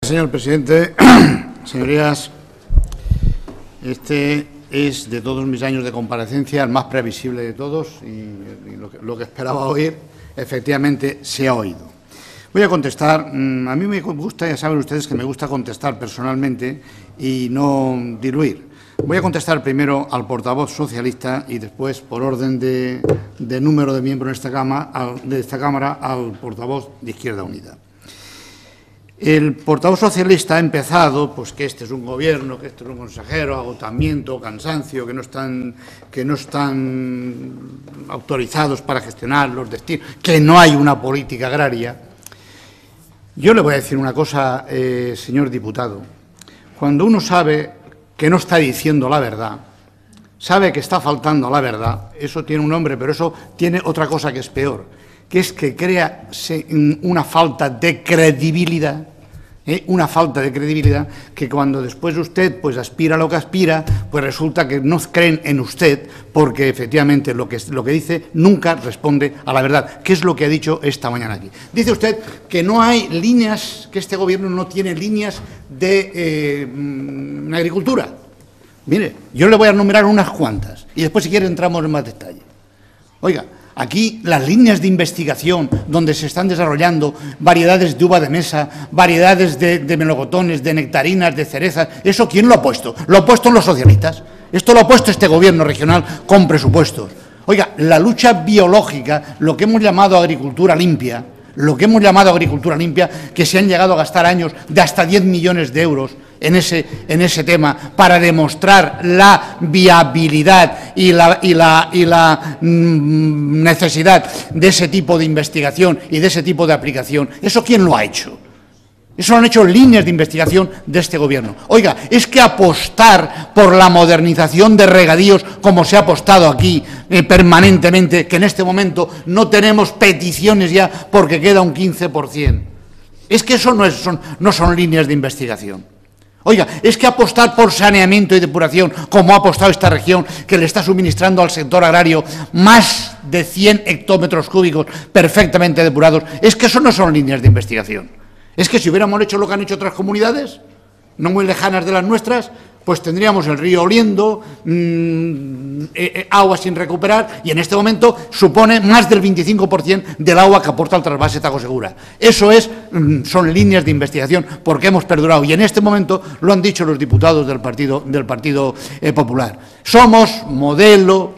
Señor presidente, señorías, este es de todos mis años de comparecencia el más previsible de todos y lo que esperaba oír efectivamente se ha oído. Voy a contestar. A mí me gusta, ya saben ustedes que me gusta contestar personalmente y no diluir. Voy a contestar primero al portavoz socialista y después, por orden de número de miembros de esta Cámara, al portavoz de Izquierda Unida. El portavoz socialista ha empezado, pues que este es un gobierno, que este es un consejero, agotamiento, cansancio, que no están autorizados para gestionar los destinos, que no hay una política agraria. Yo le voy a decir una cosa, señor diputado. Cuando uno sabe que no está diciendo la verdad, sabe que está faltando a la verdad, eso tiene un nombre, pero eso tiene otra cosa que es peor, que es que crea una falta de credibilidad, que cuando después usted pues aspira a lo que aspira, pues resulta que no creen en usted, porque efectivamente lo que dice nunca responde a la verdad, que es lo que ha dicho esta mañana aquí. Dice usted que no hay líneas, que este gobierno no tiene líneas de agricultura. Mire, yo le voy a enumerar unas cuantas y después si quiere entramos en más detalle. Oiga, aquí las líneas de investigación donde se están desarrollando variedades de uva de mesa, variedades de melocotones, de nectarinas, de cerezas, ¿eso quién lo ha puesto? Lo han puesto los socialistas. Esto lo ha puesto este gobierno regional con presupuestos. Oiga, la lucha biológica, lo que hemos llamado agricultura limpia, que se han llegado a gastar años de hasta 10 millones de euros en ese tema para demostrar la viabilidad y la necesidad de ese tipo de investigación y de ese tipo de aplicación. ¿Eso quién lo ha hecho? Eso lo han hecho líneas de investigación de este gobierno. Oiga, es que apostar por la modernización de regadíos, como se ha apostado aquí permanentemente, que en este momento no tenemos peticiones ya porque queda un 15%. Es que eso no son líneas de investigación. Oiga, es que apostar por saneamiento y depuración, como ha apostado esta región, que le está suministrando al sector agrario más de 100 hectómetros cúbicos perfectamente depurados, es que eso no son líneas de investigación. Es que si hubiéramos hecho lo que han hecho otras comunidades, no muy lejanas de las nuestras, pues tendríamos el río oliendo, agua sin recuperar, y en este momento supone más del 25% del agua que aporta el trasvase Tajo Segura. Eso son líneas de investigación porque hemos perdurado, y en este momento lo han dicho los diputados del Partido Popular. Somos modelo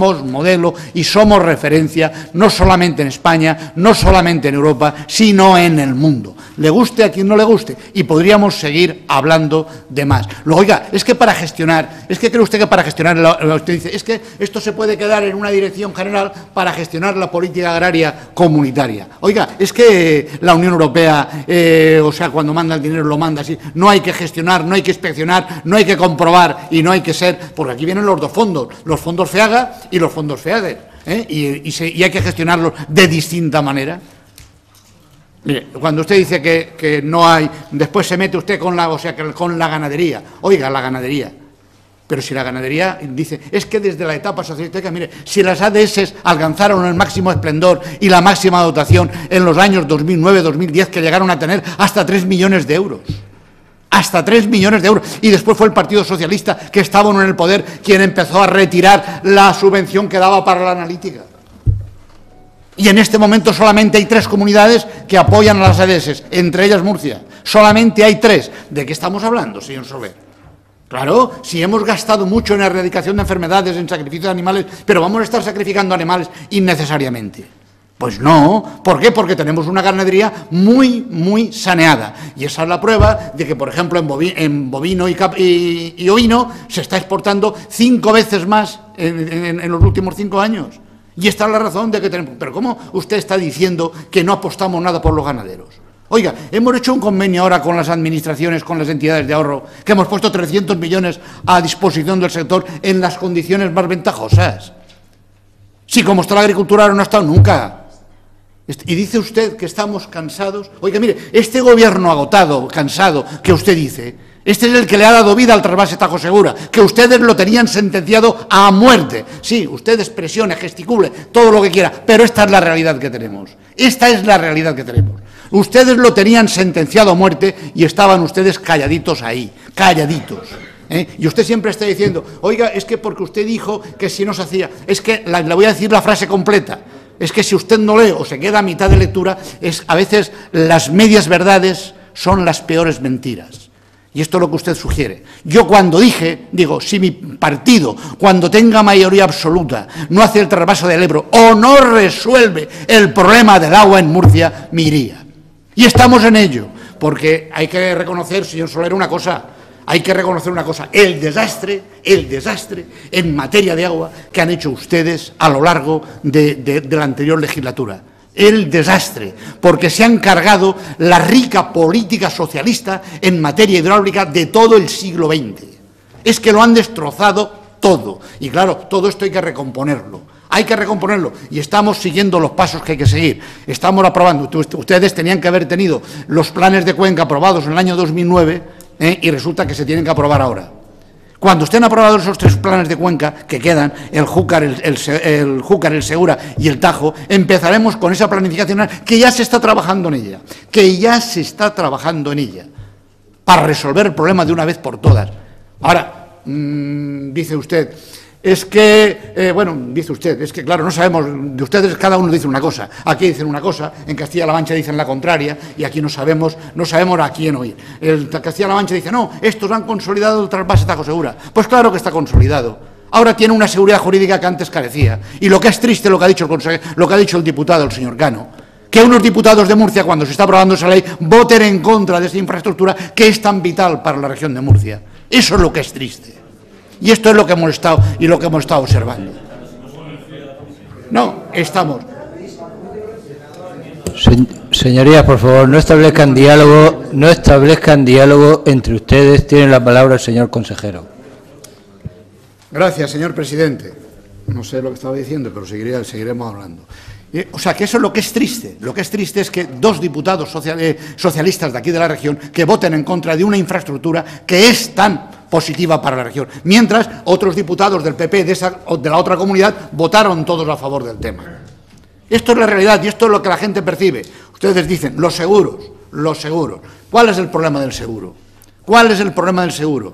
y somos referencia no solamente en España, no solamente en Europa, sino en el mundo. Le guste a quien no le guste, y podríamos seguir hablando de más. Luego, oiga, es que para gestionar, ¿cree usted que para gestionar, usted dice, es que esto se puede quedar en una dirección general para gestionar la política agraria comunitaria? Oiga, es que la Unión Europea, cuando manda el dinero lo manda así, no hay que gestionar, no hay que inspeccionar, no hay que comprobar y no hay que ser, porque aquí vienen los dos fondos, los fondos FEAGA y los fondos FEADER, y hay que gestionarlos de distinta manera. Mire, cuando usted dice que no hay, después se mete usted con la ganadería. Oiga, la ganadería. Pero si la ganadería dice, es que desde la etapa socialista, mire, si las ADS alcanzaron el máximo esplendor y la máxima dotación en los años 2009-2010, que llegaron a tener hasta 3 millones de euros. Hasta 3 millones de euros. Y después fue el Partido Socialista, que estaba en el poder, quien empezó a retirar la subvención que daba para la analítica. Y en este momento solamente hay 3 comunidades que apoyan a las ADS, entre ellas Murcia. Solamente hay 3. ¿De qué estamos hablando, señor Soler? Claro, si hemos gastado mucho en la erradicación de enfermedades, en sacrificio de animales, pero vamos a estar sacrificando animales innecesariamente. Pues no. ¿Por qué? Porque tenemos una ganadería muy saneada. Y esa es la prueba de que, por ejemplo, en bovino y ovino se está exportando 5 veces más en los últimos 5 años. Y esta es la razón de que tenemos. Pero ¿cómo usted está diciendo que no apostamos nada por los ganaderos? Oiga, hemos hecho un convenio ahora con las administraciones, con las entidades de ahorro, que hemos puesto 300 millones a disposición del sector en las condiciones más ventajosas. Si como está la agricultura ahora no ha estado nunca. Y dice usted que estamos cansados. Oiga, mire, este gobierno agotado, cansado, que usted dice, este es el que le ha dado vida al trasvase Tajo Segura, que ustedes lo tenían sentenciado a muerte. Sí, ustedes presione, gesticule, todo lo que quiera, pero esta es la realidad que tenemos. Esta es la realidad que tenemos. Ustedes lo tenían sentenciado a muerte y estaban ustedes calladitos ahí, calladitos. Y usted siempre está diciendo, oiga, es que porque usted dijo que si no se hacía, es que le voy a decir la frase completa, es que si usted no lee o se queda a mitad de lectura, a veces las medias verdades son las peores mentiras. Y esto es lo que usted sugiere. Yo cuando dije, digo, si mi partido, cuando tenga mayoría absoluta, no hace el trasvase del Ebro o no resuelve el problema del agua en Murcia, me iría. Y estamos en ello, porque hay que reconocer, señor Soler, una cosa. Hay que reconocer una cosa, el desastre en materia de agua que han hecho ustedes a lo largo de la anterior legislatura. El desastre, porque se han cargado la rica política socialista en materia hidráulica de todo el siglo XX. Es que lo han destrozado todo. Y claro, todo esto hay que recomponerlo. Hay que recomponerlo y estamos siguiendo los pasos que hay que seguir. Estamos aprobando. Ustedes tenían que haber tenido los planes de Cuenca aprobados en el año 2009 y resulta que se tienen que aprobar ahora. Cuando estén aprobados esos 3 planes de Cuenca que quedan, el Júcar, el Segura y el Tajo, empezaremos con esa planificación que ya se está trabajando en ella, para resolver el problema de una vez por todas. Ahora, dice usted, es que, es que, claro, no sabemos, de ustedes cada uno dice una cosa, aquí dicen una cosa, en Castilla-La Mancha dicen la contraria, y aquí no sabemos a quién oír. El Castilla-La Mancha dice, no, estos han consolidado el trasvase Tajo Segura. Pues claro que está consolidado. Ahora tiene una seguridad jurídica que antes carecía. Y lo que es triste, lo que ha dicho el diputado, el señor Cano, que unos diputados de Murcia, cuando se está aprobando esa ley, voten en contra de esta infraestructura que es tan vital para la región de Murcia. Eso es lo que es triste. Y esto es lo que hemos estado observando. No, estamos. Señorías, por favor, no establezcan diálogo entre ustedes. Tiene la palabra el señor consejero. Gracias, señor presidente. No sé lo que estaba diciendo, pero seguiremos hablando. O sea, que eso es lo que es triste. Lo que es triste es que 2 diputados socialistas de aquí de la región que voten en contra de una infraestructura que es tan positiva para la región, mientras otros diputados del PP de la otra comunidad votaron todos a favor del tema. Esto es la realidad y esto es lo que la gente percibe. Ustedes dicen, los seguros. ¿Cuál es el problema del seguro? Pues el problema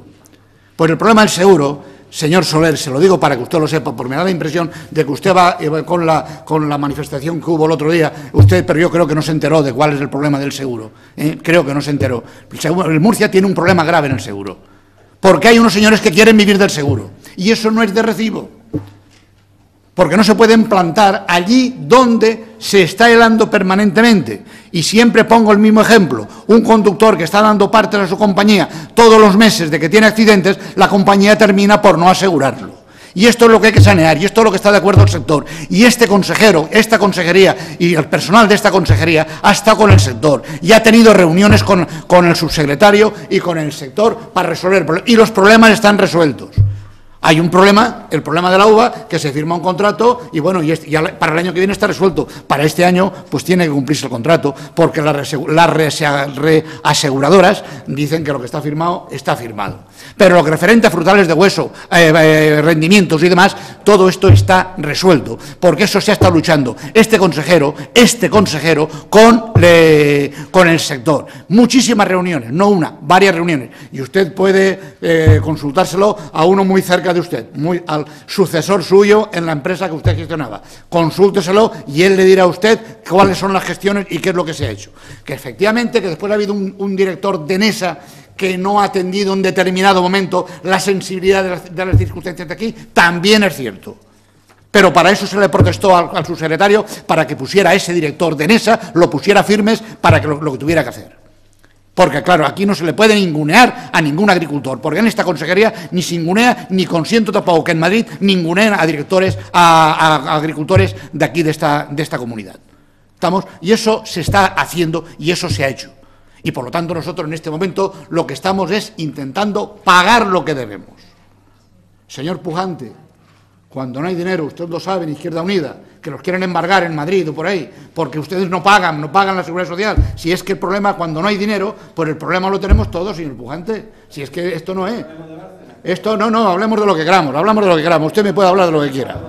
del seguro, señor Soler, se lo digo para que usted lo sepa, porque me da la impresión de que usted va con la manifestación que hubo el otro día, pero yo creo que no se enteró de cuál es el problema del seguro. Creo que no se enteró. El Murcia tiene un problema grave en el seguro, porque hay unos señores que quieren vivir del seguro, y eso no es de recibo, porque no se pueden plantar allí donde se está helando permanentemente. Y siempre pongo el mismo ejemplo, un conductor que está dando partes a su compañía todos los meses de que tiene accidentes, la compañía termina por no asegurarlo. Y esto es lo que hay que sanear, y esto es lo que está de acuerdo el sector. Y este consejero, esta consejería y el personal de esta consejería ha estado con el sector y ha tenido reuniones con el subsecretario y con el sector para resolver problemas. Y los problemas están resueltos. Hay un problema, el problema de la uva, que se firma un contrato y bueno, ya para el año que viene está resuelto. Para este año, pues tiene que cumplirse el contrato, porque las reaseguradoras dicen que lo que está firmado, está firmado. Pero lo que referente a frutales de hueso, rendimientos y demás, todo esto está resuelto, porque eso se ha estado luchando este consejero con el sector. Muchísimas reuniones, no una, varias reuniones. Y usted puede consultárselo a uno muy cerca de usted, al sucesor suyo en la empresa que usted gestionaba. Consúlteselo y él le dirá a usted cuáles son las gestiones y qué es lo que se ha hecho. Que efectivamente, que después ha habido un director de NESA que no ha atendido en determinado momento la sensibilidad de las circunstancias de aquí, también es cierto. Pero para eso se le protestó al subsecretario, para que pusiera a ese director de NESA, lo pusiera firmes para que lo que tuviera que hacer. Porque, claro, aquí no se le puede ningunear a ningún agricultor, porque en esta consejería ni se ningunea, ni consiento tampoco que en Madrid ninguneen a agricultores de aquí, de esta comunidad. Y eso se está haciendo y eso se ha hecho. Y, por lo tanto, nosotros en este momento lo que estamos es intentando pagar lo que debemos. Señor Pujante, cuando no hay dinero, usted lo sabe, en Izquierda Unida, que los quieren embargar en Madrid o por ahí, porque ustedes no pagan la seguridad social. Si es que el problema, cuando no hay dinero, pues el problema lo tenemos todos, señor Pujante. Si es que esto no es. Esto no, hablemos de lo que queramos, usted me puede hablar de lo que quiera.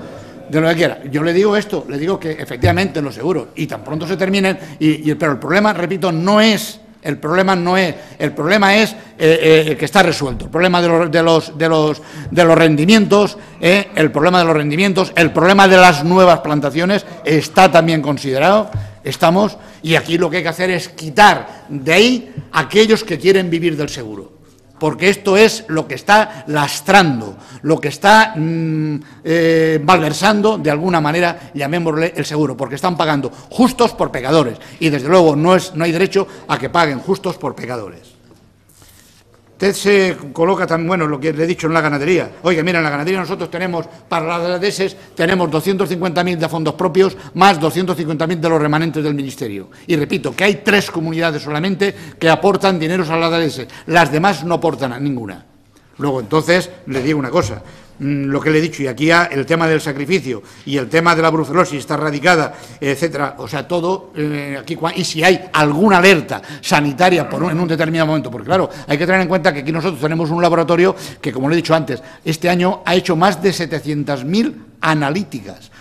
de lo que quiera. Yo le digo esto, le digo que efectivamente los seguros, y tan pronto se terminen, pero el problema, repito, no es... El problema es que está resuelto. El problema de los rendimientos, el problema de los rendimientos, el problema de las nuevas plantaciones está también considerado. Estamos, y aquí lo que hay que hacer es quitar de ahí a aquellos que quieren vivir del seguro. Porque esto es lo que está lastrando, lo que está malversando, de alguna manera, llamémosle el seguro, porque están pagando justos por pecadores, y desde luego no hay derecho a que paguen justos por pecadores. Usted se coloca también, bueno, lo que le he dicho en la ganadería. Oiga, mira, en la ganadería nosotros tenemos, para las ADS, tenemos 250.000 de fondos propios, más 250.000 de los remanentes del Ministerio. Y repito, que hay 3 comunidades solamente que aportan dineros a las ADS. Las demás no aportan a ninguna. Luego, entonces, le digo una cosa. Lo que le he dicho, y aquí ya el tema del sacrificio y el tema de la brucelosis está radicada, etcétera, o sea, todo aquí, y si hay alguna alerta sanitaria en un determinado momento, porque claro, hay que tener en cuenta que aquí nosotros tenemos un laboratorio que, como le he dicho antes, este año ha hecho más de 700.000 analíticas,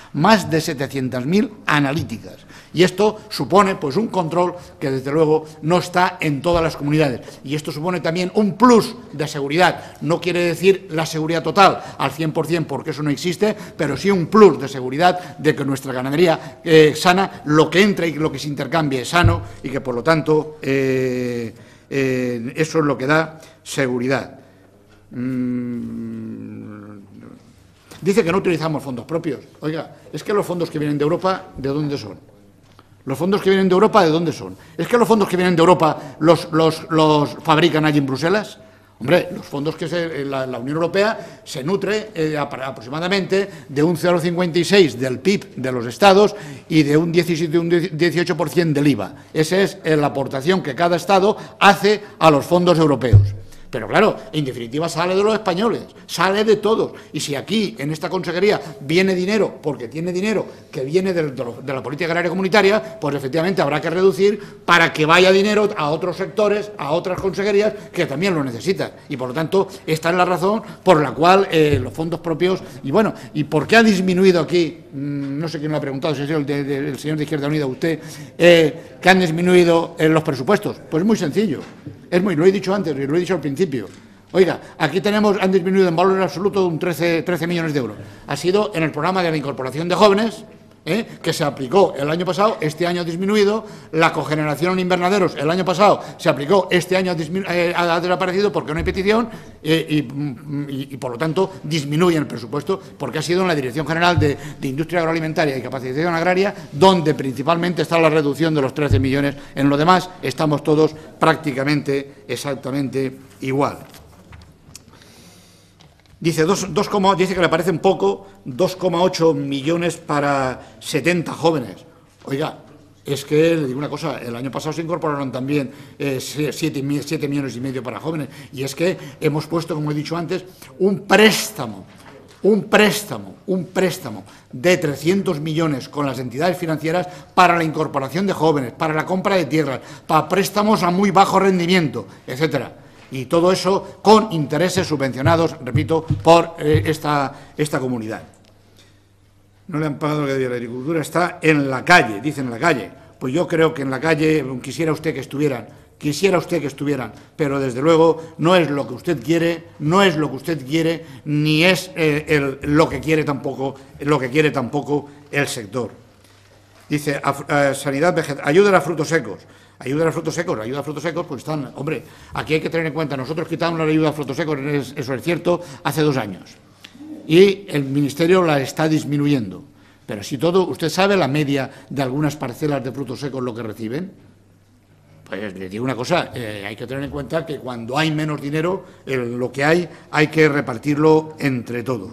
y esto supone pues un control que desde luego no está en todas las comunidades, y esto supone también un plus de seguridad. No quiere decir la seguridad total al 100%, porque eso no existe, pero sí un plus de seguridad de que nuestra ganadería sana, lo que entra y lo que se intercambie es sano, y que por lo tanto eso es lo que da seguridad. Dice que no utilizamos fondos propios. Oiga, es que los fondos que vienen de Europa, ¿de dónde son? Los fondos que vienen de Europa, ¿de dónde son? ¿Es que los fondos que vienen de Europa los fabrican allí en Bruselas? Hombre, los fondos que la Unión Europea se nutre aproximadamente de un 0,56 del PIB de los Estados y de un 17, un 18% del IVA. Esa es la aportación que cada Estado hace a los fondos europeos. Pero claro, en definitiva sale de los españoles, sale de todos. Y si aquí, en esta consejería, viene dinero, porque tiene dinero que viene de la política agraria comunitaria, pues efectivamente habrá que reducir para que vaya dinero a otros sectores, a otras consejerías que también lo necesitan. Y por lo tanto, esta es la razón por la cual los fondos propios... Y bueno, ¿y por qué ha disminuido aquí? No sé quién me ha preguntado, si es el señor de Izquierda Unida, usted, que han disminuido los presupuestos. Pues muy sencillo. Lo he dicho antes, lo he dicho al principio. Oiga, aquí han disminuido en valor absoluto un 13 millones de euros. Ha sido en el programa de la incorporación de jóvenes, que se aplicó el año pasado, este año ha disminuido. La cogeneración en invernaderos el año pasado se aplicó, este año ha desaparecido porque no hay petición y por lo tanto disminuye el presupuesto, porque ha sido en la Dirección General de Industria Agroalimentaria y Capacitación Agraria donde principalmente está la reducción de los 13 millones. En lo demás estamos todos prácticamente exactamente igual. Dice, dice que le parecen poco 2,8 millones para 70 jóvenes. Oiga, es que le digo una cosa, el año pasado se incorporaron también 7 millones y medio para jóvenes. Y es que hemos puesto, como he dicho antes, un préstamo de 300 millones con las entidades financieras para la incorporación de jóvenes, para la compra de tierras, para préstamos a muy bajo rendimiento, etcétera. Y todo eso con intereses subvencionados, repito, por esta comunidad. No le han pagado lo que debía. La agricultura está en la calle, dicen en la calle. Pues yo creo que en la calle quisiera usted que estuvieran, pero desde luego no es lo que usted quiere, ni es lo que quiere tampoco el sector. Dice, sanidad vegetal, ayuda a frutos secos. Ayuda a frutos secos, pues están... Hombre, aquí hay que tener en cuenta, nosotros quitamos la ayuda a frutos secos, eso es cierto, hace 2 años. Y el Ministerio la está disminuyendo. Pero si todo... ¿Usted sabe la media de algunas parcelas de frutos secos lo que reciben? Pues le digo una cosa, hay que tener en cuenta que cuando hay menos dinero, lo que hay que repartirlo entre todos.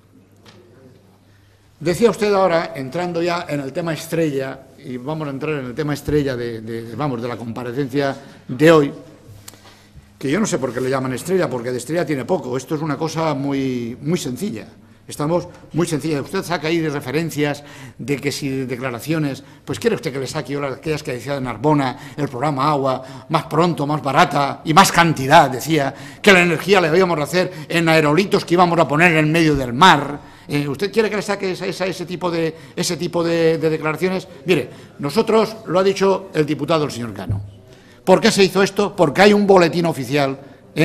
Decía usted ahora, entrando ya en el tema estrella, y vamos a entrar en el tema estrella de la comparecencia de hoy, que yo no sé por qué le llaman estrella, porque de estrella tiene poco. Esto es una cosa muy sencilla. Estamos muy sencilla. Usted saca ahí de referencias de que si declaraciones, pues quiere usted que le saque yo aquellas que decía de Narbona, el programa Agua, más pronto, más barata y más cantidad, decía, que la energía la íbamos a hacer en aerolitos que íbamos a poner en medio del mar, ¿Usted quiere que le saque ese tipo de declaraciones? Mire, nosotros, lo ha dicho el diputado, el señor Cano. ¿Por qué se hizo esto? Porque hay un boletín oficial,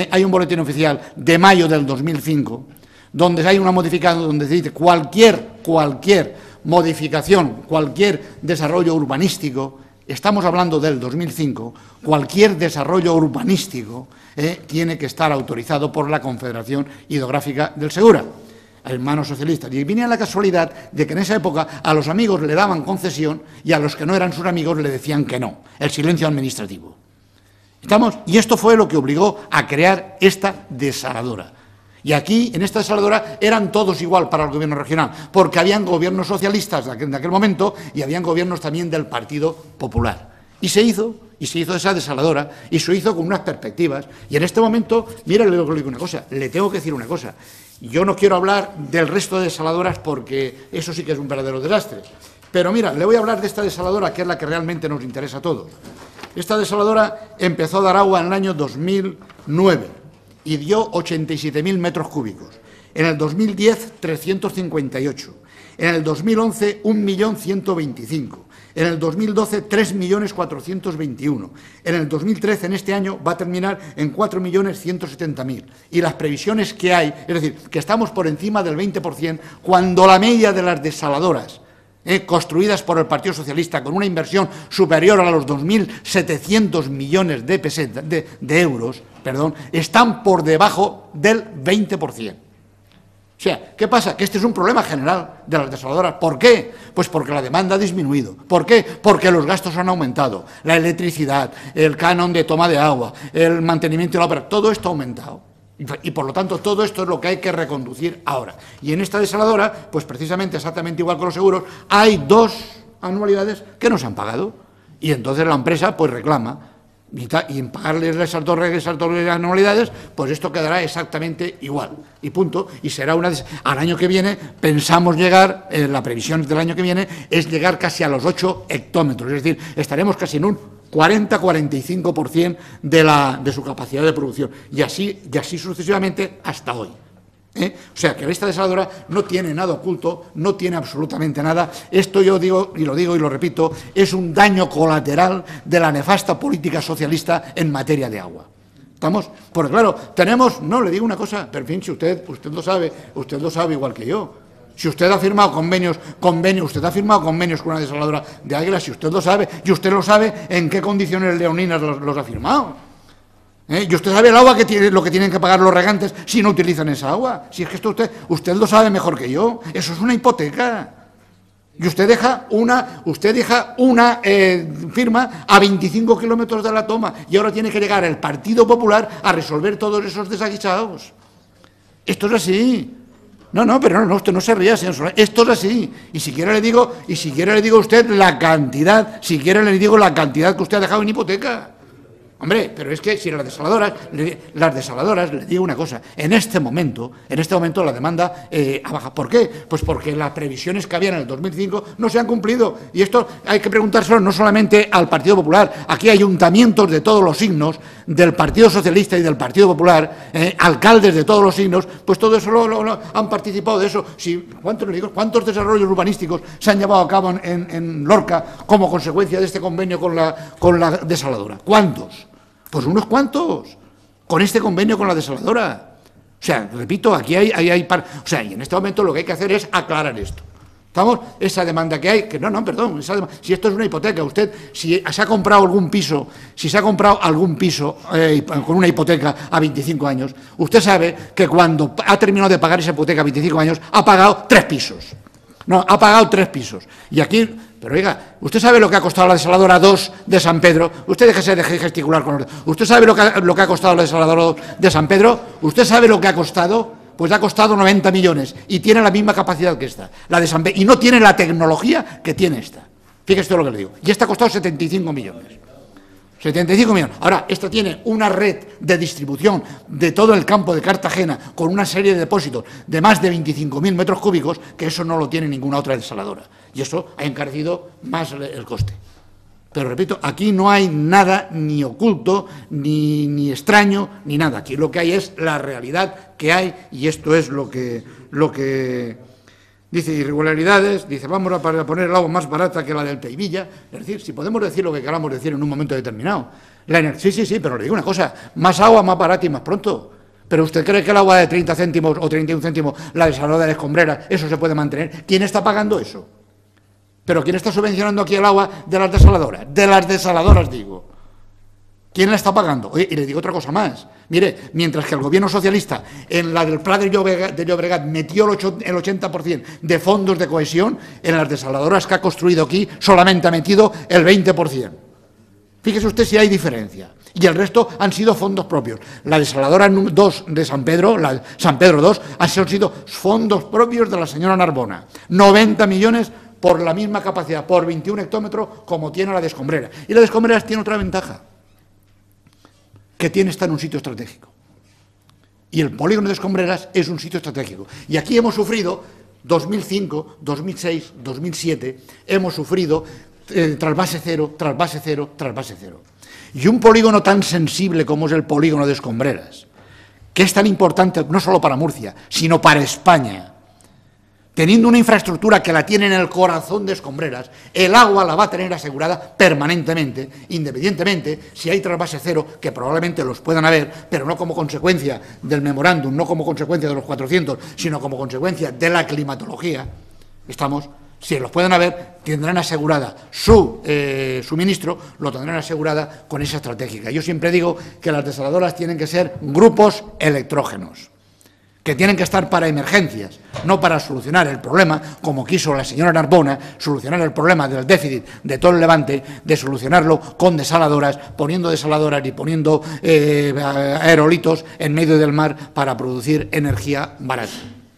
de mayo del 2005, donde hay una modificación donde se dice cualquier modificación, cualquier desarrollo urbanístico, estamos hablando del 2005, cualquier desarrollo urbanístico tiene que estar autorizado por la Confederación Hidrográfica del Segura, hermanos socialistas. Y viene a la casualidad de que en esa época a los amigos le daban concesión y a los que no eran sus amigos le decían que no, el silencio administrativo. ¿Estamos? Y esto fue lo que obligó a crear esta desaladora. Y aquí, en esta desaladora, eran todos igual para el gobierno regional, porque habían gobiernos socialistas de aquel momento y habían gobiernos también del Partido Popular. Y se hizo esa desaladora, y se hizo con unas perspectivas. Y en este momento, mira, le digo una cosa, le tengo que decir una cosa. Yo no quiero hablar del resto de desaladoras porque eso sí que es un verdadero desastre. Pero mira, le voy a hablar de esta desaladora, que es la que realmente nos interesa a todos. Esta desaladora empezó a dar agua en el año 2009. Y dio 87.000 metros cúbicos. En el 2010, 358. En el 2011, 1.125.000. En el 2012, 3.421.000. En el 2013, en este año, va a terminar en 4.170.000. Y las previsiones que hay, es decir, que estamos por encima del 20%, cuando la media de las desaladoras construidas por el Partido Socialista con una inversión superior a los 2.700 millones de euros, están por debajo del 20%. O sea, ¿qué pasa? Que este es un problema general de las desaladoras. ¿Por qué? Pues porque la demanda ha disminuido. ¿Por qué? Porque los gastos han aumentado. La electricidad, el canon de toma de agua, el mantenimiento de la obra, todo esto ha aumentado. Y por lo tanto, todo esto es lo que hay que reconducir ahora. Y en esta desaladora, pues precisamente exactamente igual que los seguros, hay 2 anualidades que no se han pagado. Y entonces la empresa pues reclama. Y en pagarles esas dos anualidades, pues esto quedará exactamente igual. Y punto. Y será al año que viene, pensamos llegar, la previsión del año que viene, es llegar casi a los 8 hectómetros. Es decir, estaremos casi en un 40-45% de su capacidad de producción. Y así sucesivamente hasta hoy. O sea, que esta desaladora no tiene nada oculto, no tiene absolutamente nada. Esto yo digo y lo repito, es un daño colateral de la nefasta política socialista en materia de agua. ¿Estamos? Porque claro, no, le digo una cosa, pero en fin, si usted lo sabe igual que yo. Si usted ha firmado convenios con una desaladora de Águila, si usted lo sabe, y usted lo sabe en qué condiciones leoninas los ha firmado. Y usted sabe el agua lo que tienen que pagar los regantes si no utilizan esa agua. Si es que esto usted lo sabe mejor que yo. Eso es una hipoteca. Y usted deja una firma a 25 kilómetros de la toma y ahora tiene que llegar el Partido Popular a resolver todos esos desaguisados. Esto es así. Pero usted no se ría, señor Soler. Esto es así. Y si quiere le digo a usted la cantidad, que usted ha dejado en hipoteca. Hombre, pero es que si las desaladoras, le digo una cosa, en este momento la demanda ha bajado. ¿Por qué? Pues porque las previsiones que había en el 2005 no se han cumplido. Y esto hay que preguntárselo no solamente al Partido Popular. Aquí hay ayuntamientos de todos los signos, del Partido Socialista y del Partido Popular, alcaldes de todos los signos, pues todo eso lo han participado de eso. ¿Cuántos desarrollos urbanísticos se han llevado a cabo en Lorca como consecuencia de este convenio con la desaladora? ¿Cuántos? Pues unos cuantos, con este convenio con la desaladora. O sea, repito, aquí hay o sea, y en este momento lo que hay que hacer es aclarar esto. ¿Estamos? Esa demanda que hay, si esto es una hipoteca, usted, si se ha comprado algún piso, con una hipoteca a 25 años, usted sabe que cuando ha terminado de pagar esa hipoteca a 25 años, ha pagado 3 pisos. Ha pagado 3 pisos. Y aquí... Pero oiga, ¿usted sabe lo que ha costado la desaladora 2 de San Pedro? Usted déjese de gesticular con los... ¿Usted sabe lo que ha costado la desaladora 2 de San Pedro? ¿Usted sabe lo que ha costado? Pues ha costado 90 millones y tiene la misma capacidad que esta, la de San Pedro, y no tiene la tecnología que tiene esta. Fíjese lo que le digo. Y esta ha costado 75 millones. 75 millones. Ahora, esta tiene una red de distribución de todo el campo de Cartagena con una serie de depósitos de más de 25.000 metros cúbicos, que eso no lo tiene ninguna otra desaladora. Y eso ha encarecido más el coste. Pero repito, aquí no hay nada ni oculto, ni extraño, ni nada. Aquí lo que hay es la realidad que hay y esto es lo que Dice irregularidades, dice vamos a poner el agua más barata que la del Teivilla. Es decir, si podemos decir lo que queramos decir en un momento determinado. Sí, pero le digo una cosa, más agua, más barata y más pronto. Pero usted cree que el agua de 30 céntimos o 31 céntimos, la desaladora de Escombreras, eso se puede mantener. ¿Quién está pagando eso? ¿Pero quién está subvencionando aquí el agua de las desaladoras? De las desaladoras, digo. ¿Quién la está pagando? Oye, y le digo otra cosa más. Mire, mientras que el gobierno socialista en la del Pla de Llobregat metió el 80% de fondos de cohesión, en las desaladoras que ha construido aquí solamente ha metido el 20%. Fíjese usted si hay diferencia. Y el resto han sido fondos propios. La desaladora 2 de San Pedro, la San Pedro 2, han sido fondos propios de la señora Narbona. 90 millones por la misma capacidad, por 21 hectómetros como tiene la de Escombreras. Y la de Escombreras tiene otra ventaja, que está en un sitio estratégico. Y el polígono de Escombreras es un sitio estratégico. Y aquí hemos sufrido, 2005, 2006, 2007, hemos sufrido trasvase cero, trasvase cero, trasvase cero. Y un polígono tan sensible como es el polígono de Escombreras, que es tan importante no solo para Murcia, sino para España, teniendo una infraestructura que la tiene en el corazón de Escombreras, el agua la va a tener asegurada permanentemente, independientemente si hay trasvase cero, que probablemente los puedan haber, pero no como consecuencia del memorándum, no como consecuencia de los 400, sino como consecuencia de la climatología. Si los pueden haber, tendrán asegurada su suministro, lo tendrán asegurada con esa estratégica. Yo siempre digo que las desaladoras tienen que ser grupos electrógenos, que tienen que estar para emergencias, no para solucionar el problema, como quiso la señora Narbona, solucionar el problema del déficit de todo el Levante, de solucionarlo con desaladoras, poniendo desaladoras y poniendo aerolitos en medio del mar para producir energía barata.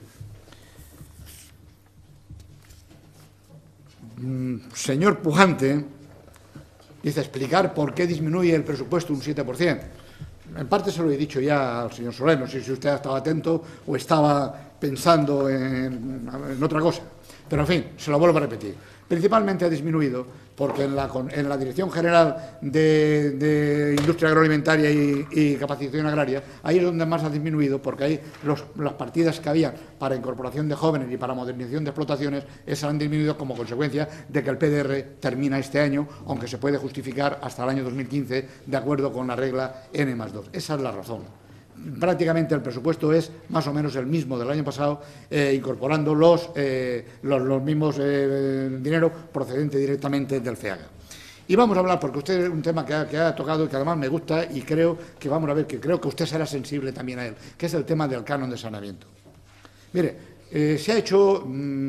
Señor Pujante dice explicar por qué disminuye el presupuesto un 7%. En parte se lo he dicho ya al señor Soler, no sé si usted ha estado atento o estaba pensando en otra cosa, pero en fin, se lo vuelvo a repetir. Principalmente ha disminuido porque en la Dirección General de Industria Agroalimentaria y Capacitación Agraria, ahí es donde más ha disminuido, porque ahí las partidas que había para incorporación de jóvenes y para modernización de explotaciones, esas han disminuido como consecuencia de que el PDR termina este año, aunque se puede justificar hasta el año 2015 de acuerdo con la regla N+2. Esa es la razón. Prácticamente el presupuesto es más o menos el mismo del año pasado, incorporando los mismos dinero procedente directamente del FEAGA. Y vamos a hablar, porque usted es un tema que ha tocado y que además me gusta y creo que vamos a ver, que creo que usted será sensible también a él, que es el tema del canon de saneamiento. Mire, se ha hecho,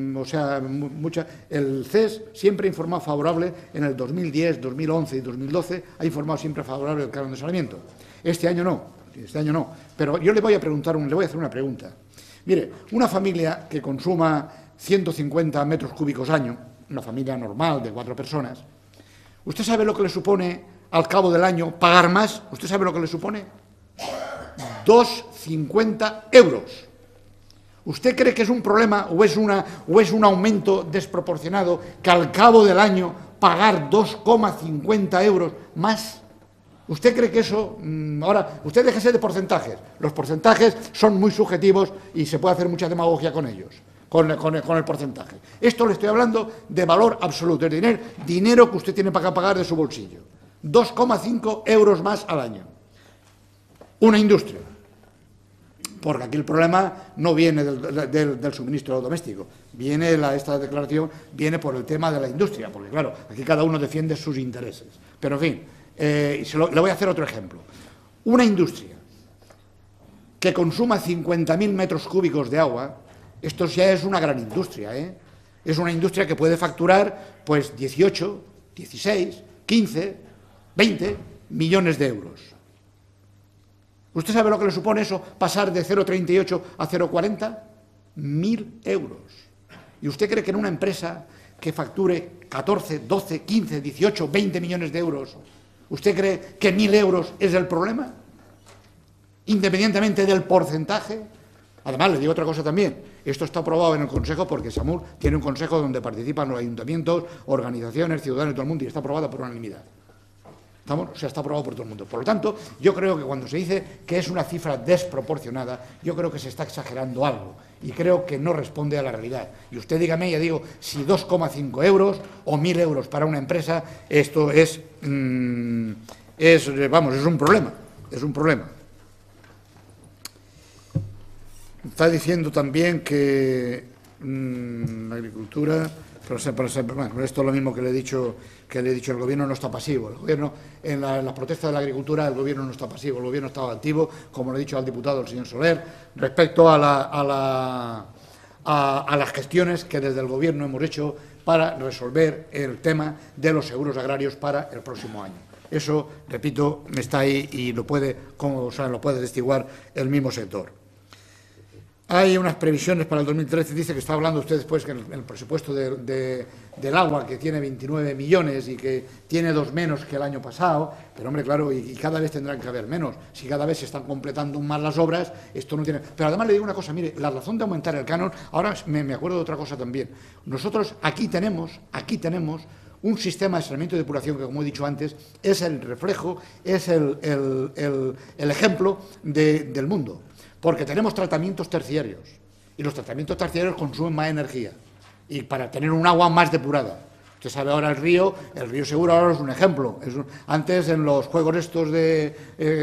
el CES siempre ha informado favorable en el 2010, 2011 y 2012, ha informado siempre favorable del canon de saneamiento. Este año no. Pero yo le voy a hacer una pregunta. Mire, una familia que consuma 150 metros cúbicos año, una familia normal de 4 personas, ¿usted sabe lo que le supone al cabo del año pagar más? ¿Usted sabe lo que le supone? 2,50 euros. ¿Usted cree que es un problema o es un aumento desproporcionado que al cabo del año pagar 2,50 euros más? ¿Usted cree que eso...? Ahora, usted déjese de porcentajes. Los porcentajes son muy subjetivos y se puede hacer mucha demagogia con ellos, con el porcentaje. Esto le estoy hablando de valor absoluto, es dinero que usted tiene para pagar de su bolsillo. 2,5 euros más al año. Una industria. Porque aquí el problema no viene del suministro doméstico. Esta declaración viene por el tema de la industria, porque claro, aquí cada uno defiende sus intereses. Pero en fin... le voy a hacer otro ejemplo. Una industria que consuma 50.000 metros cúbicos de agua, esto ya es una gran industria, Es una industria que puede facturar pues 18, 16, 15, 20 millones de euros. ¿Usted sabe lo que le supone eso, pasar de 0,38 a 0,40? 1.000 euros. ¿Y usted cree que en una empresa que facture 14, 12, 15, 18, 20 millones de euros, ¿usted cree que 1.000 euros es el problema? Independientemente del porcentaje. Además, le digo otra cosa también. Esto está aprobado en el Consejo porque SAMUR tiene un consejo donde participan los ayuntamientos, organizaciones, ciudadanos y todo el mundo y está aprobado por unanimidad. O sea, está aprobado por todo el mundo. Por lo tanto, yo creo que cuando se dice que es una cifra desproporcionada, yo creo que se está exagerando algo y creo que no responde a la realidad. Y usted dígame, ya digo, si 2,5 euros o 1.000 euros para una empresa, esto es un problema, es un problema. Está diciendo también que la agricultura, bueno, esto es lo mismo que le he dicho, el gobierno no está pasivo. El gobierno, en la protesta de la agricultura, el gobierno no está pasivo, el gobierno está activo, como le he dicho al diputado, el señor Soler, respecto a las gestiones que desde el gobierno hemos hecho para resolver el tema de los seguros agrarios para el próximo año. Eso, repito, está ahí y lo puede testiguar el mismo sector. Hay unas previsiones para el 2013, dice que está hablando usted después que el presupuesto del agua, que tiene 29 millones y que tiene 2 menos que el año pasado, pero hombre, claro, y cada vez tendrán que haber menos. Si cada vez se están completando más las obras, esto no tiene... Pero además le digo una cosa, mire, la razón de aumentar el canon, ahora me acuerdo de otra cosa también. Nosotros aquí tenemos un sistema de saneamiento y depuración que, como he dicho antes, es el reflejo, es el ejemplo del mundo. Porque tenemos tratamientos terciarios y los tratamientos terciarios consumen más energía y para tener un agua más depurada. Usted sabe ahora el río Segura ahora es un ejemplo. Antes en los juegos estos de...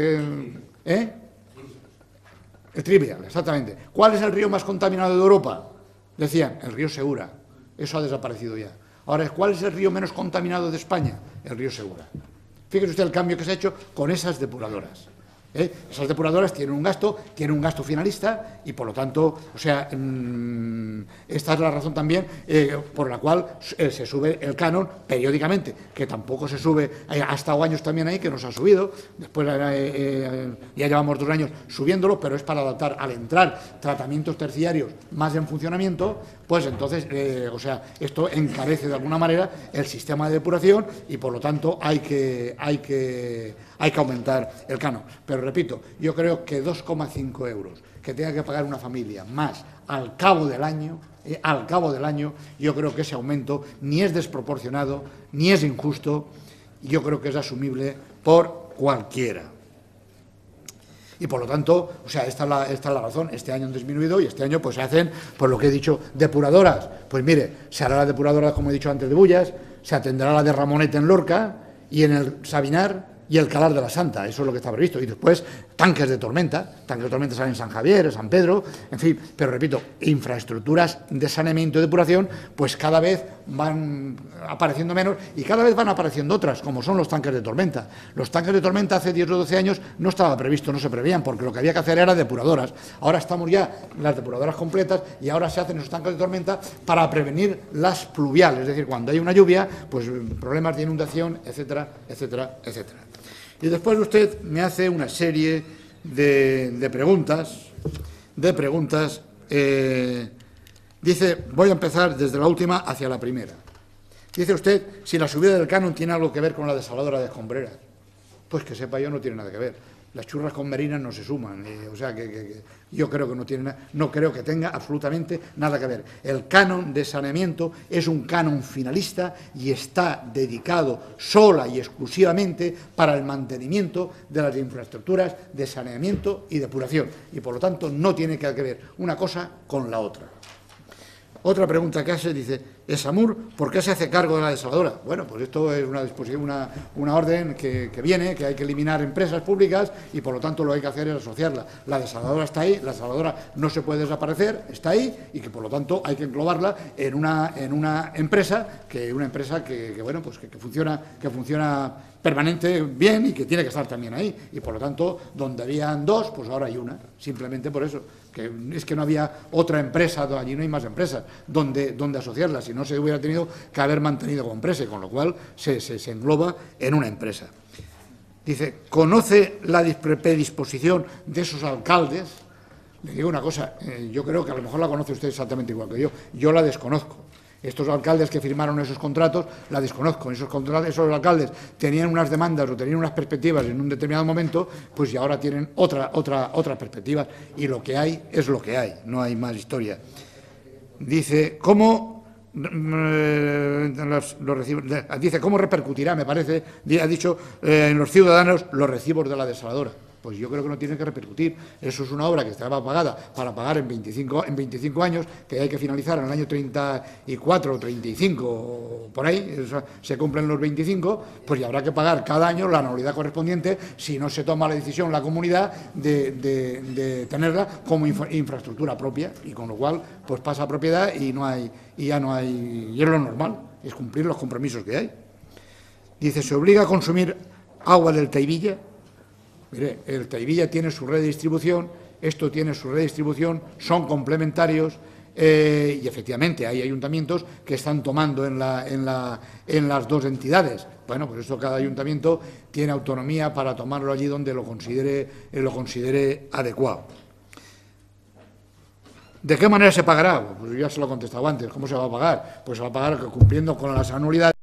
El Trivial, exactamente. ¿Cuál es el río más contaminado de Europa? Decían, el río Segura. Eso ha desaparecido ya. Ahora, ¿cuál es el río menos contaminado de España? El río Segura. Fíjese usted el cambio que se ha hecho con esas depuradoras. Esas depuradoras tienen un gasto finalista y por lo tanto, o sea, esta es la razón también por la cual se sube el canon periódicamente, que tampoco se sube, ha estado años también ahí que nos ha subido, después ya llevamos 2 años subiéndolo, pero es para adaptar al entrar tratamientos terciarios más en funcionamiento, pues entonces, o sea, esto encarece de alguna manera el sistema de depuración y por lo tanto hay que aumentar el canon. Pero repito, yo creo que 2,5 euros que tenga que pagar una familia más al cabo del año, yo creo que ese aumento ni es desproporcionado, ni es injusto, yo creo que es asumible por cualquiera. Y por lo tanto, o sea, esta es la razón. Este año han disminuido y este año pues se hacen, por lo que he dicho, depuradoras. Pues mire, se hará la depuradora, como he dicho antes, de Bullas, se atenderá la de Ramonete en Lorca y en el Sabinar y el Calar de la Santa, eso es lo que está previsto. Y después, tanques de tormenta salen en San Javier, en San Pedro, en fin. Pero repito, infraestructuras de saneamiento y depuración, pues cada vez van apareciendo menos y cada vez van apareciendo otras, como son los tanques de tormenta. Los tanques de tormenta hace 10 o 12 años no estaba previsto, no se preveían, porque lo que había que hacer era depuradoras. Ahora estamos ya las depuradoras completas y ahora se hacen esos tanques de tormenta para prevenir las pluviales, es decir, cuando hay una lluvia, pues problemas de inundación, etcétera, etcétera, etcétera. Y después usted me hace una serie de preguntas. Dice, voy a empezar desde la última hacia la primera. Dice usted si la subida del canon tiene algo que ver con la desaladora de Escombreras. Pues que sepa yo, no tiene nada que ver. Las churras con merinas no se suman, o sea que yo creo que no creo que tenga absolutamente nada que ver. El canon de saneamiento es un canon finalista y está dedicado sola y exclusivamente para el mantenimiento de las infraestructuras de saneamiento y depuración y por lo tanto no tiene que ver una cosa con la otra. Otra pregunta que hace, dice, Esamur, ¿por qué se hace cargo de la desaladora? Bueno, pues esto es una disposición, una orden que viene, que hay que eliminar empresas públicas y por lo tanto lo que hay que hacer es asociarla. La desaladora está ahí, la desaladora no se puede desaparecer, está ahí y que por lo tanto hay que englobarla en una empresa que bueno, pues que funciona permanente bien y que tiene que estar también ahí y por lo tanto donde habían 2 pues ahora hay una, simplemente por eso, que es que no había otra empresa, allí no hay más empresas donde asociarla, si no se hubiera tenido que haber mantenido como empresa, con lo cual se engloba en una empresa. Dice, ¿conoce la predisposición de esos alcaldes? Le digo una cosa, yo creo que a lo mejor la conoce usted exactamente igual que yo la desconozco. Estos alcaldes que firmaron esos contratos, la desconozco. Esos alcaldes tenían unas demandas o tenían unas perspectivas en un determinado momento, pues y ahora tienen otras perspectivas y lo que hay es lo que hay, no hay más historia. Dice, ¿cómo los recibos, dice, ¿cómo repercutirá? Me parece, ha dicho, en los ciudadanos los recibos de la desaladora. Pues yo creo que no tiene que repercutir. Eso es una obra que estaba pagada para pagar en 25 años, que hay que finalizar en el año 34 o 35, por ahí, se cumplen los 25, pues ya habrá que pagar cada año la anualidad correspondiente si no se toma la decisión en la comunidad de tenerla como infraestructura propia, y con lo cual pues pasa a propiedad y ya no hay, y es lo normal, es cumplir los compromisos que hay. Dice, se obliga a consumir agua del Tahivilla. Mire, el Tahivilla tiene su red de distribución, esto tiene su red de distribución, son complementarios, y efectivamente hay ayuntamientos que están tomando en las dos entidades. Bueno, pues eso, cada ayuntamiento tiene autonomía para tomarlo allí donde lo considere adecuado. ¿De qué manera se pagará? Pues ya se lo he contestado antes. ¿Cómo se va a pagar? Pues se va a pagar cumpliendo con las anualidades.